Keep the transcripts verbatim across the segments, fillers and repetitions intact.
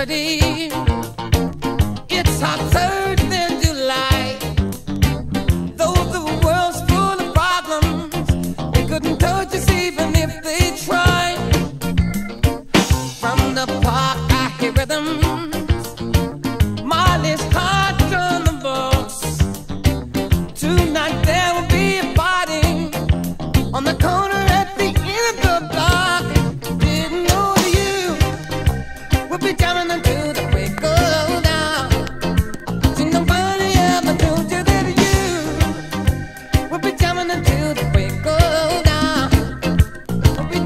thirty. It's hotter than July. Though the world's full of problems, they couldn't touch us even if they tried. From the park I hear rhythms, Molly's heart on the box. Tonight there will be a party on the corner at the end of the block. Didn't know that you would be jamming until the break of dawn. See, nobody ever told you that you would be jamming until the break of dawn. Would be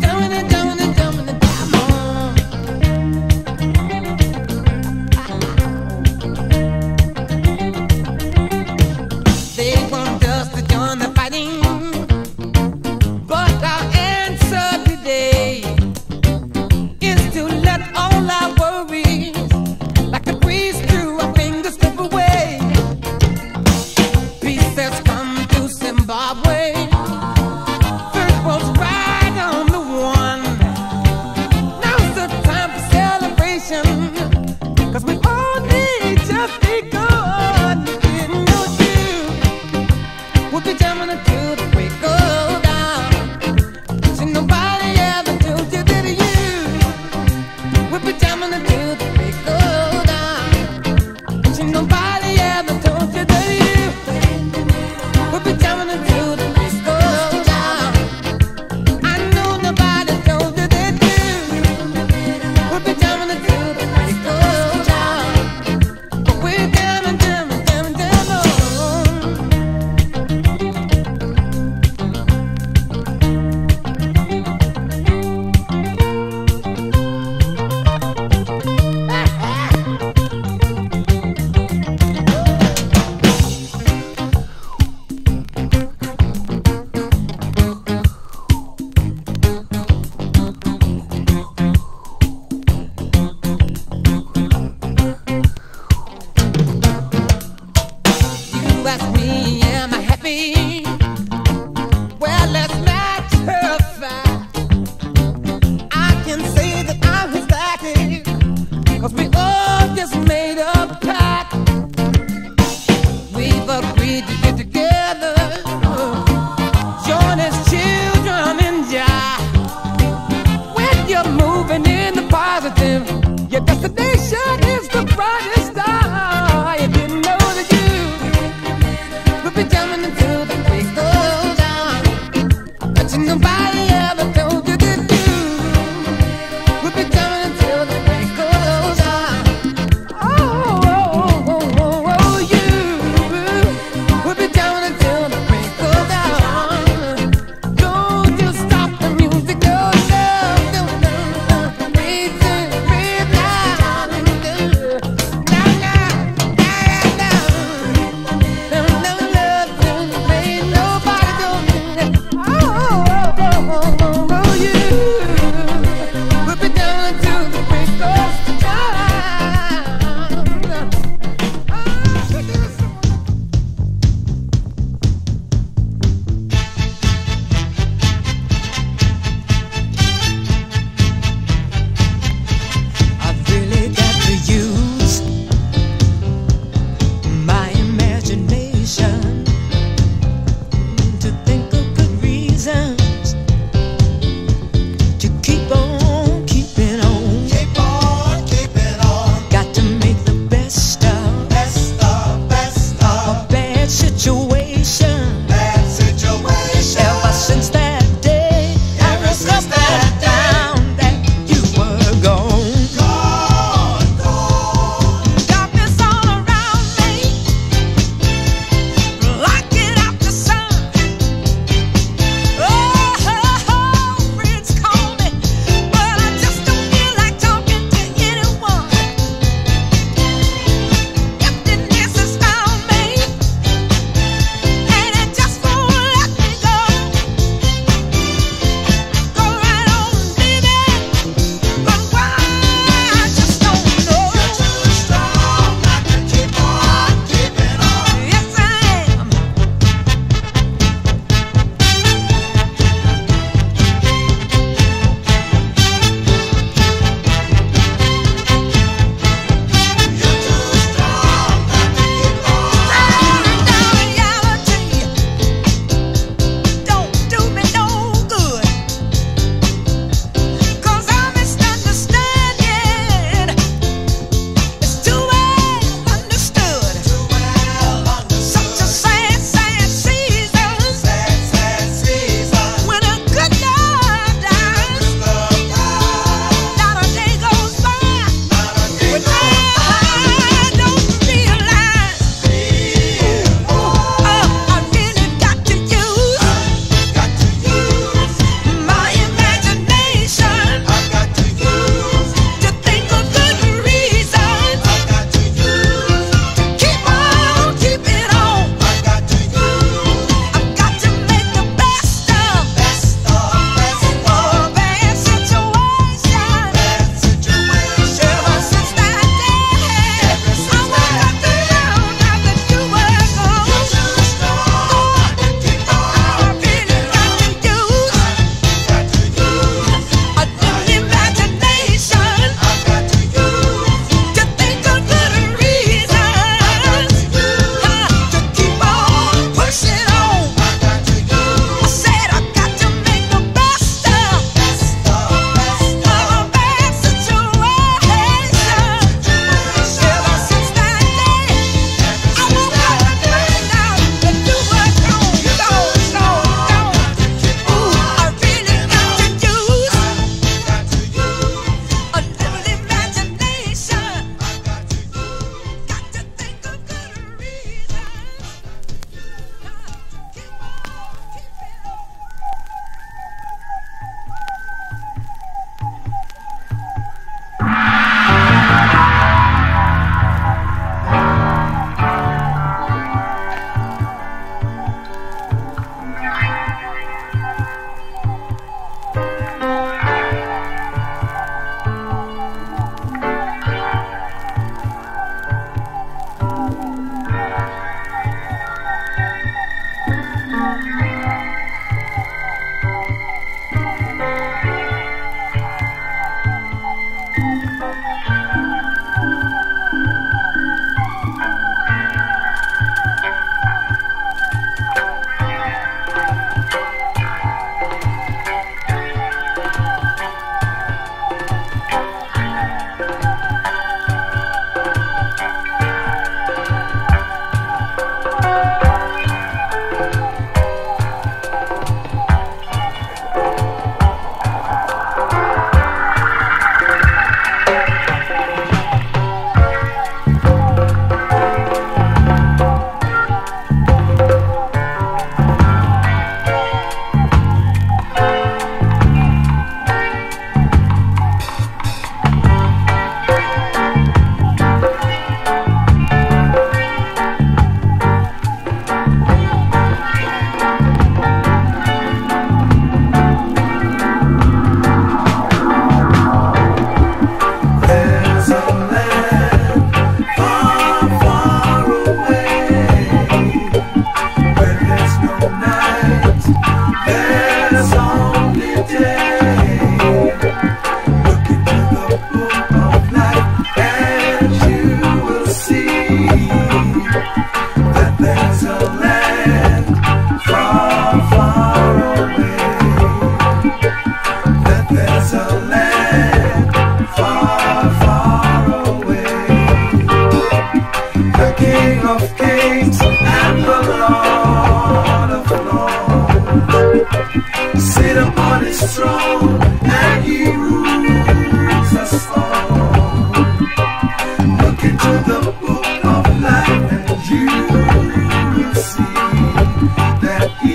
God is strong and He rules us all. Look into the book of life and you will see that He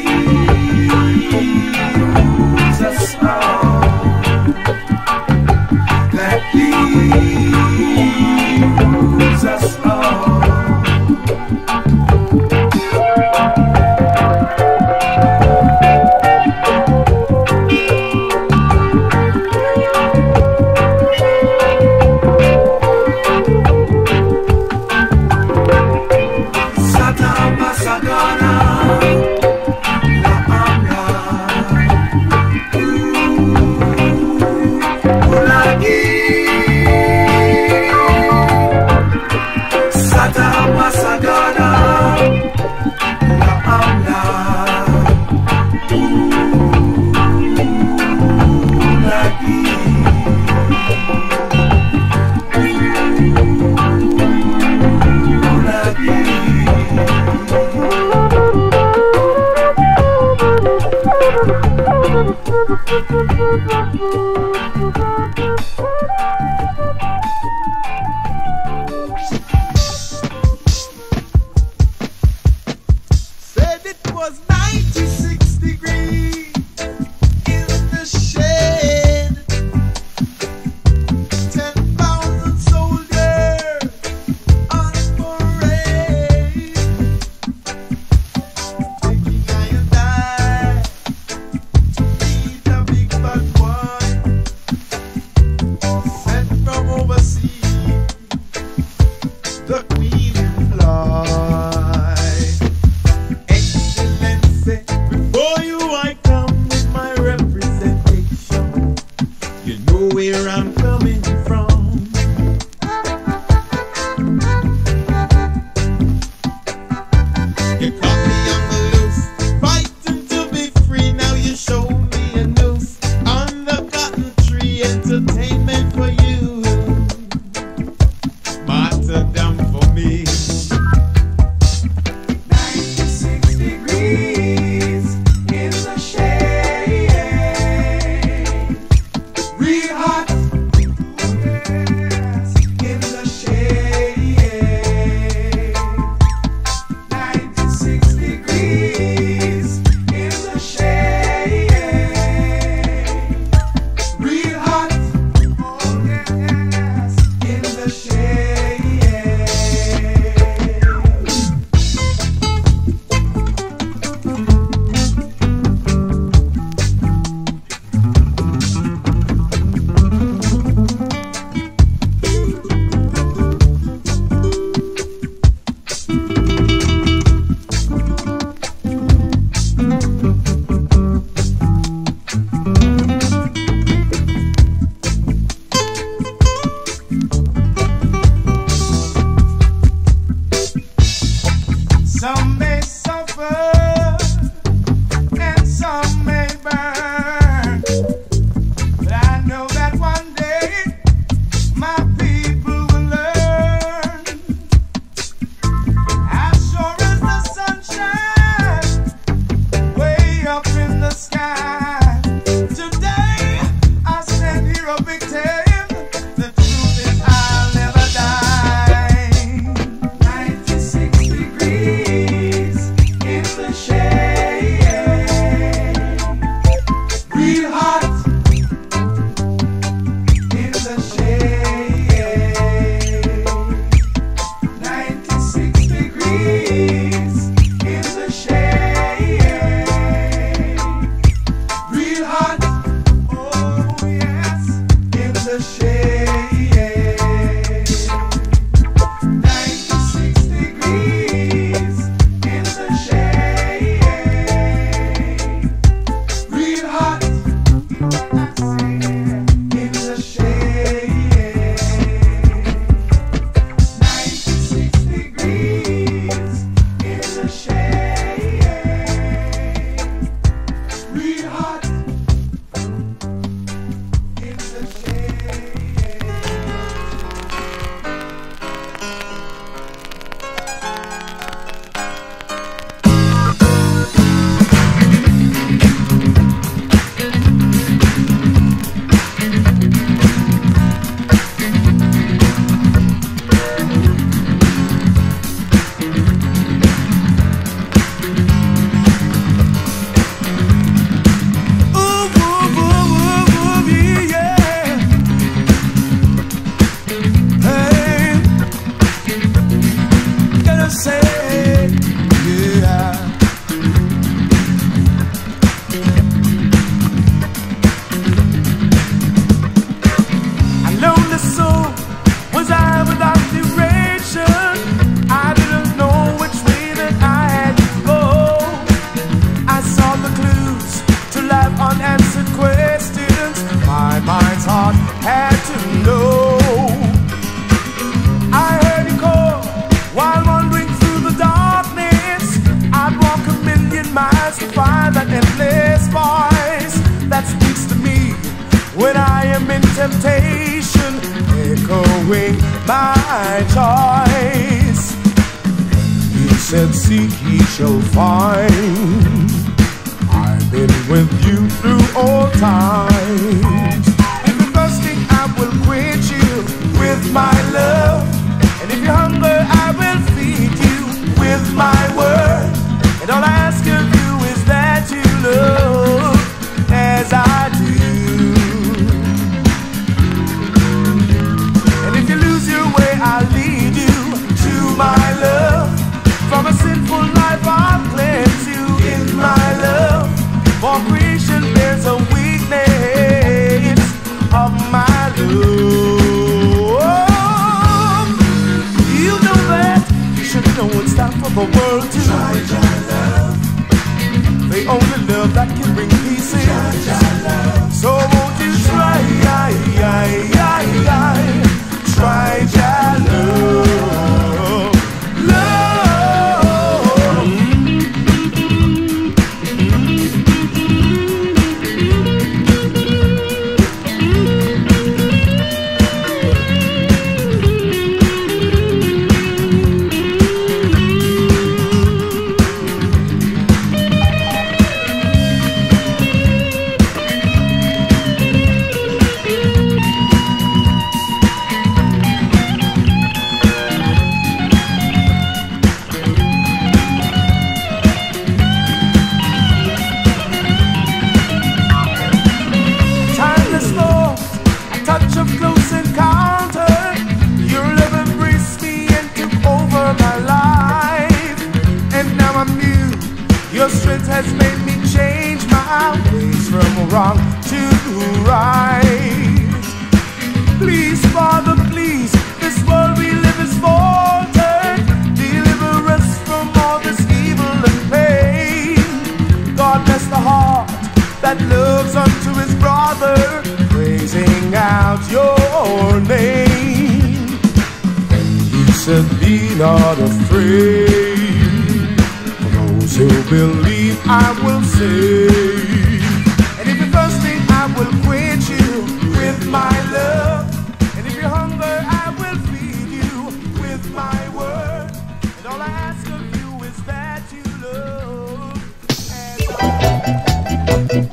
rules us all. That He rules us all. Said it was ninety-six degrees in the shade. Ten thousand soldiers on parade. Taking I and I to meet the big bad boy sent from overseas. The Queen in flight. Excellency, before you I come with my representation. You know where I'm coming from. You caught me on the loose, fighting to be free. Now you show me a noose on the cotton tree. Entertainment for you, martyrdom for me. ninety-six degrees in the shade. Real hot. Yes, in the shade. ninety-six degrees in the shade. Real hot. Oh yes, in the shade. Some may suffer and some may burn, but I know that one day my people will learn. As sure as the sun shines way up in the sky, today I stand here a victim. The truth is I'll never die. ninety-six degrees in the shade. Real hot in the shade. ninety-six degrees in the shade. Real hot. Oh yes, in the shade. ninety-six degrees in the shade. Real hot. I say in the shade. ninety-six degrees in the shade. Real hot in the shade. when I am in temptation, echoing my choice. He said, seek ye shall find. I've been with you through all times. If you're thirsty, I will quench you with my love. And if you're hungry, I will feed you with my word. And all I ask of you is that you love as I do. And if you lose your way, I'll lead you to my love. From a sinful life, I'll cleanse you in my love. For creation bears a weakness of my love. You know that, you should know it's time for the world to try, try love. The only love that can bring peace in. Try, try love. So won't you try, I, I, I, I, try, try love. Your strength has made me change my ways from wrong to right. Please, Father, please, this world we live is faltered. Deliver us from all this evil and pain. God bless the heart that loves unto his brother, praising out your name. And he said, be not afraid. To believe I will save. And if you're thirsty, I will quench you with my love. And if you're hungry, I will feed you with my word. And all I ask of you is that you love as I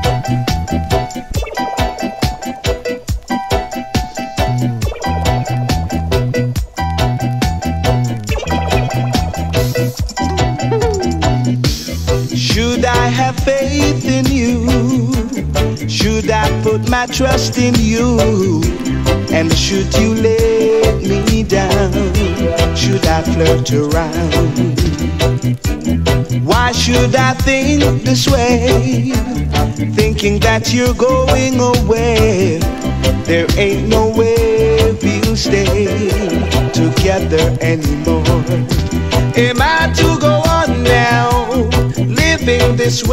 Should I have faith in you? Should I put my trust in you? And should you let me down? Should I flirt around? Why should I think this way? Thinking that you're going away. There ain't no way we'll stay together anymore. Am I to go on now, living this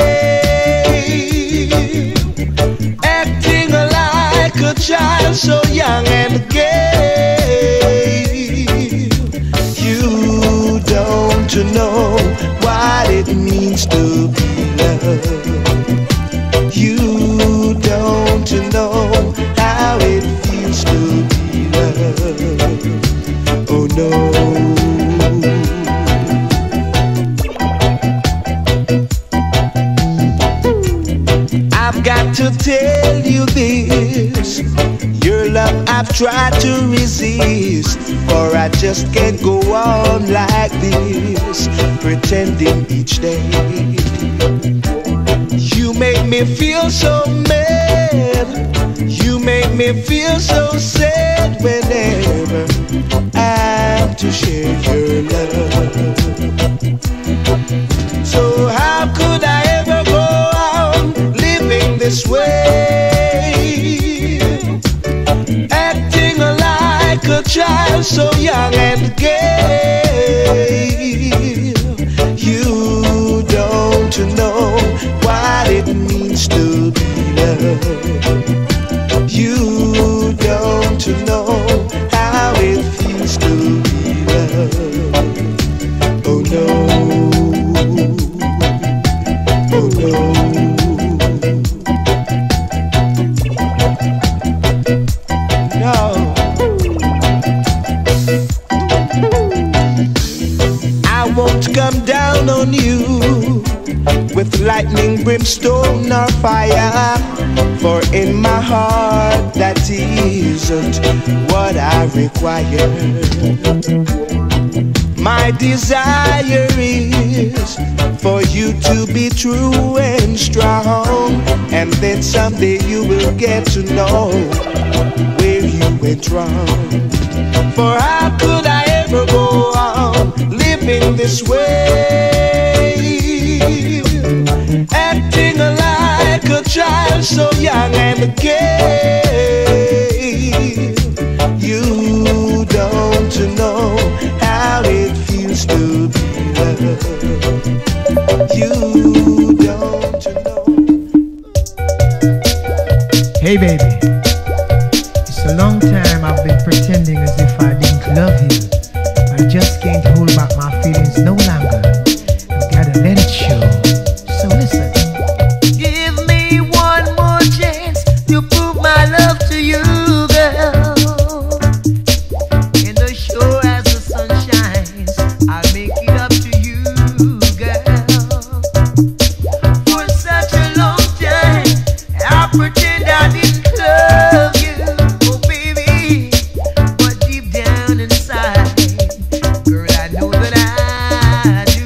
way, acting like a child so young and gay? You don't know what it means to be loved. You don't know how it feels to be loved. Oh no. I've got to tell you this, your love I've tried to resist, for I just can't go on like this, pretending each day. You make me feel so mad, you make me feel so sad whenever I have to share your love. So how could I ever go on living this way, acting like a child so young and gay? You don't know what it means to be loved. You don't know how it feels to be loved. Oh no. Oh no. brimstone nor fire, for in my heart that isn't what I require. My desire is for you to be true and strong, and then someday you will get to know where you went wrong. For how could I ever go on living this way, acting like a child so young and gay? You don't know how it feels to be loved. You don't know. Hey baby, it's a long time I've been pretending as if I didn't love you. I just can't hold back my feelings no longer. I've gotta let it show. So listen. Give me one more chance to prove my love to you, girl. In the show as the sun shines, I'll make it up to you, girl. For such a long time, I pretend I didn't love you, oh baby. But deep down inside, girl, I know that I do.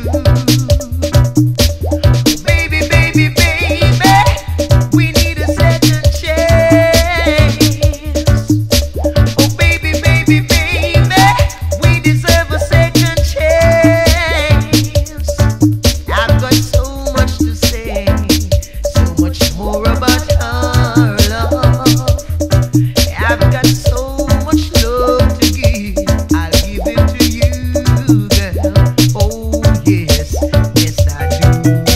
Baby, baby, baby, we need a second chance. Oh baby, baby, baby, we deserve a second chance. I've got so much to say, so much more about our love. I've got so much love to give, I'll give it to you, girl. Oh yes, yes I do.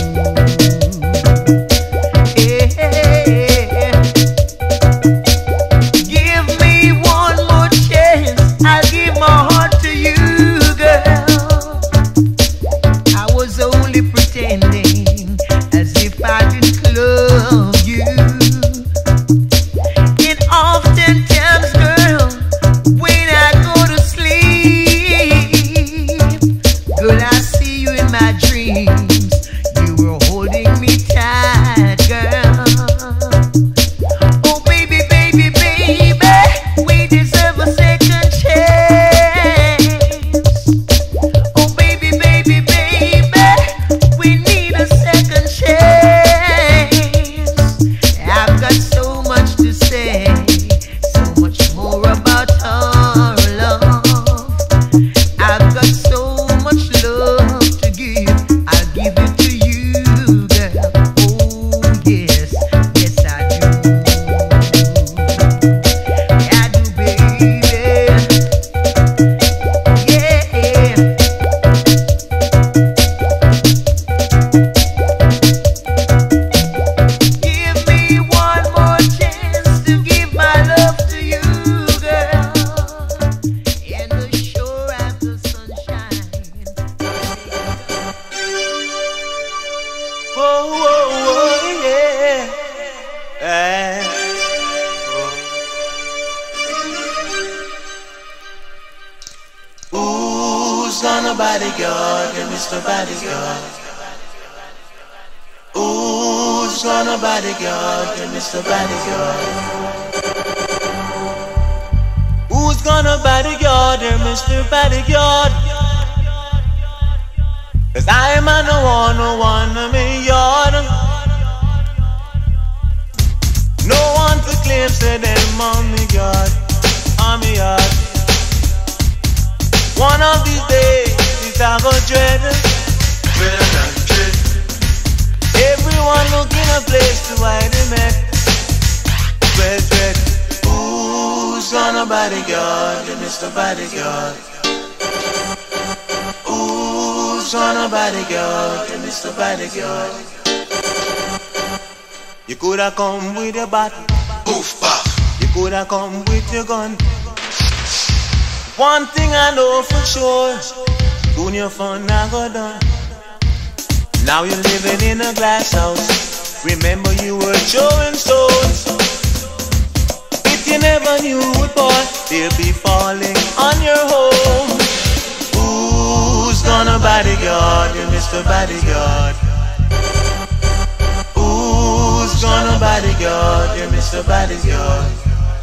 Yeah. Give me one more chance, I'll give my heart to you, girl. I was only pretending as if I didn't love you. And oftentimes, girl, when I go to sleep, girl, I see you in my dreams. You were holding me tight, girl. Oh baby, baby, baby, we deserve a second chance. Oh baby, baby, baby, we need a second chance. I've got so much to say, so much more about our love. I've got so much love to give, I'll give it to you, girl. Oh yes, yes I do. I do, baby. Yeah. Give me one more chance to give my love to you, girl. In the shore as the sun shines. Whoa, whoa, whoa, yeah. Eh, oh. Who's gonna bodyguard you, Mister Bodyguard? Who's gonna bodyguard you, Mister Bodyguard? Who's gonna bodyguard you, Mister Bodyguard? Cause I'm a no one, no one of me yard. No one to claim say them on me guard, on me yard. One of these days, it's a go dread, dread and dread. Everyone looking a place to hide him at. Dread, dread. Who's gonna bodyguard you, Mister Bodyguard? Who's gonna bodyguard you, Mister Bodyguard? You coulda come with your bat, oof, bah. You coulda come with your gun. One thing I know for sure, soon your fun now go done. Now you're living in a glass house. Remember you were showing stones. If you never knew it, boy, they'll be falling on your home. Who's gonna bodyguard you, Mister Bodyguard? Who's here, Mister Body's yours.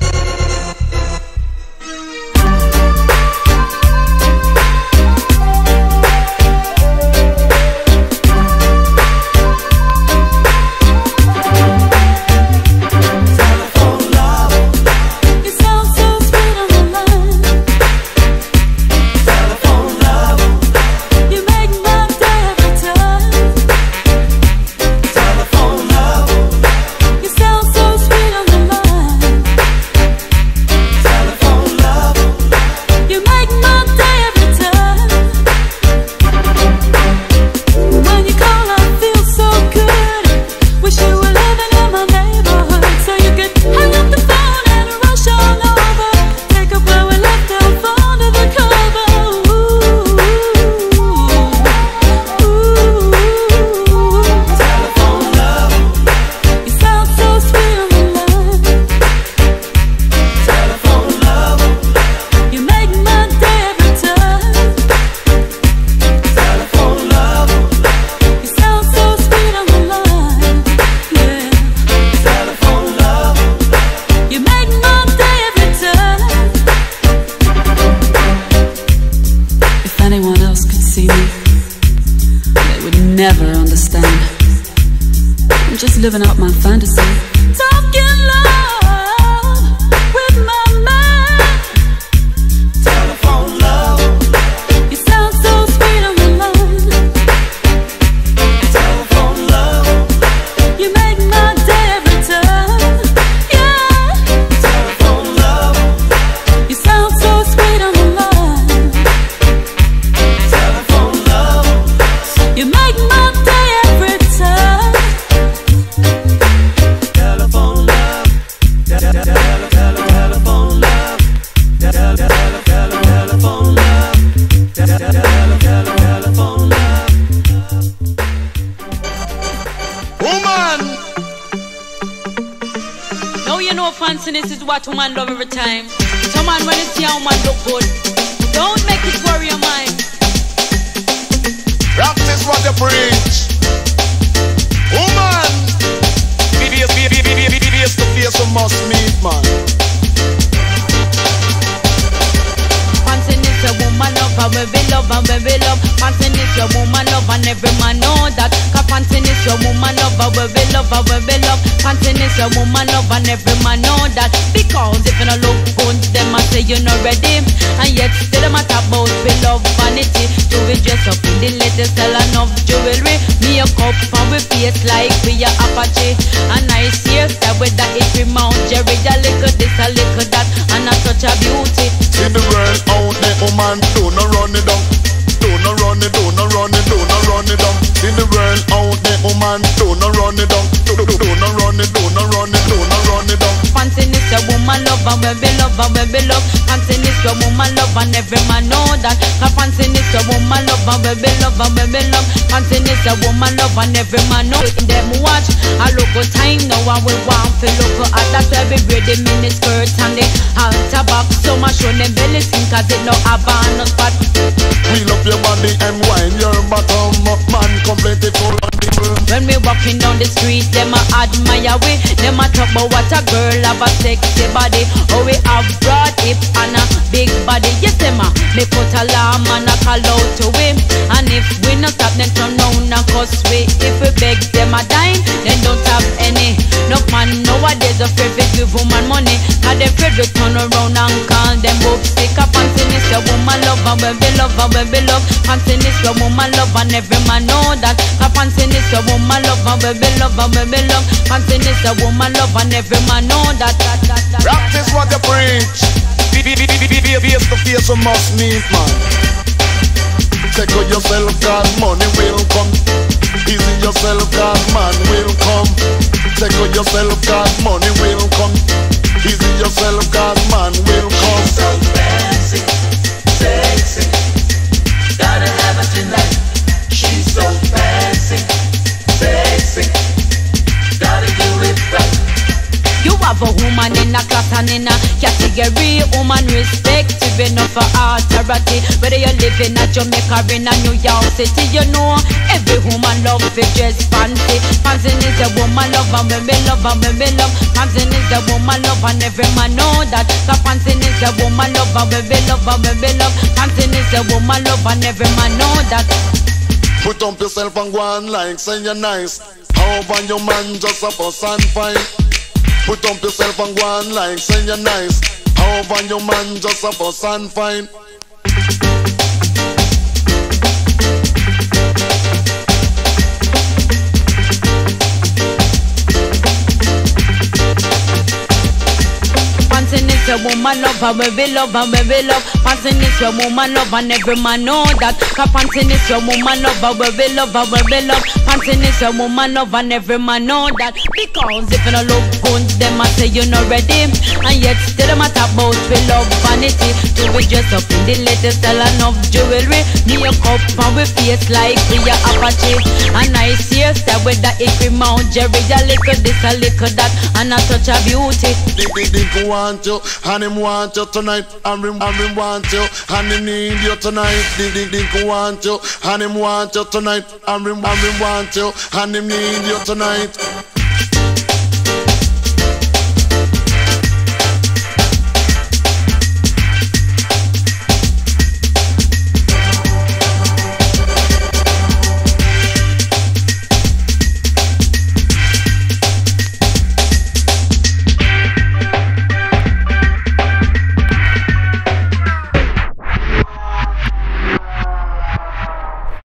Living out my fantasy. Talking love with my mind. Telephone love. You sound so sweet on the line. Telephone love. You make my day every time. Yeah. Telephone love. You sound so sweet on the line. Telephone love. You make my day every time. Telephone love. Telephone love. Telephone love. Telephone love. Woman. No, you know fanciness is what woman love every time. Some man when you see a woman look good, don't make it worry your mind. Practice what you preach. Woman. Face to face we must meet, man. Fanciness a woman love and we be love and we be love. Fanciness a woman love and every man know that. Cause fanciness a woman love and we be love and we be love. Fanciness a woman love and every man know that. Because if you no look good, them a say you're not ready. And yet still them a talk about we love vanity. Do we dress up in the latest sell enough jewelry? Me a cup and we face like we a Apache. And nice hairstyle with that it we Mount Jerry. A little this a little that and a such a beauty. See the world out there, woman, do not run it down. Do not run it, do not run it, do not run it down. See the world out there, woman, do not run it down. Do, do, do not run it, do not run it, do not run it down. Fanciness a woman love and we be love and we be love. Fanciness a woman love and every man know that. Cause fanciness a woman love and we be love and we be love. Fanciness a woman love and every man know. In them watch, I look good time now and we want to look at. That's why we wear the mini skirts and the halter back. So much show them belly skin cause it no have no spot. Wheel up your body and wind your bottom up, man, completely full of the room. When we walking down the street, them a admire we. Them a talk about what a girl have a sexy body. Oh, we have broad hip and a big body. Yes, them a me put alarm and a call out to him. And if we not stop, then turn round and cuss we. If we beg them a dime, then don't have any. No man nowadays afraid to give woman money. Cause they afraid we turn around and call them both stick up. Fanciness a woman love and we be love and we be love. Fanciness a woman love and every man know that. Cause fanciness a woman love and we be love and we be love. Fanciness a woman love and every man know that. Practice what you preach. Face to face we must meet, man. Take out yourself cause money will come. Easy yourself cause man will come. Take out yourself cause money will come. Easy yourself cause man will come. So fancy, sexy, gotta have it tonight. She's so fancy, sexy, gotta do it right. You are Have a woman in a class and in a category. Woman respective enough for authority. Whether you live in a Jamaica or in a New York City, you know every woman love to dress fancy. Fancy is a woman love and when me love and when me love. Fancy is a woman love and every man know that. Cause fancy is a woman love and when me love and when me love. Fancy is a woman love and every man know that. Put up yourself and go on like say you're nice. However your man just a fuss and fine. Put up yourself and go on like say you're nice. However your man just a fuss and fine. Panting is a woman love and we will love and we will love. Panting is a woman love and every man know that. Cause panting is a woman love and we will love and we will love. Panting is a woman love and every man know that. Because if you no look good, them a say you not ready. And yet still them a talk about we love vanity. Do we dress up in the latest style and of jewelry. Makeup and we face like we are Apache. A nice hairstyle with the icky mount Jerry. A little this a little that and a touch of beauty. Dig dig dig want you and him want you tonight. And him and him want you and him need you tonight. Dig dig dig want you and him want you tonight. And him and him want you and him need you tonight.